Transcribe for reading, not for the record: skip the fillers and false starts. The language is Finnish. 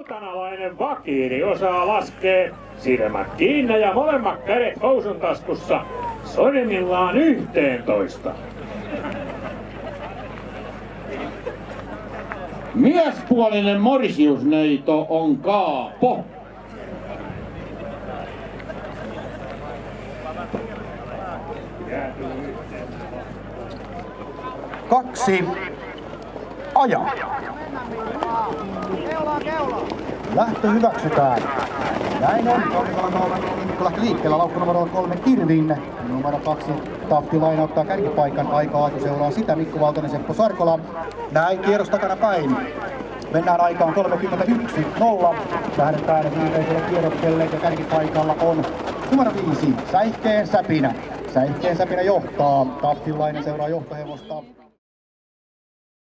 Outanalainen vakiiri osaa laskea silmät kiinni ja molemmat kädet housun taskussa sormillaan 11. Miespuolinen morsiusneito on Kaapo. Kaksi. Aja. Lähtö hyväksytään. Näin on. Mikko lähti liikkeellä. Laukku numero 3 Irvin. Numero 2 Tafti lainauttaa kärkipaikan. Aika-Aatu seuraa sitä. Mikko Valtonen, Seppo Sarkola. Näin kierros takana päin. Mennään aikaan 31.0. Lähdetään viimeiselle kierrokselle ja kärkipaikalla on numero 5 Säihkeen Säpinä. Säihkeen Säpinä johtaa. Taftilainen seuraa johtohevosta.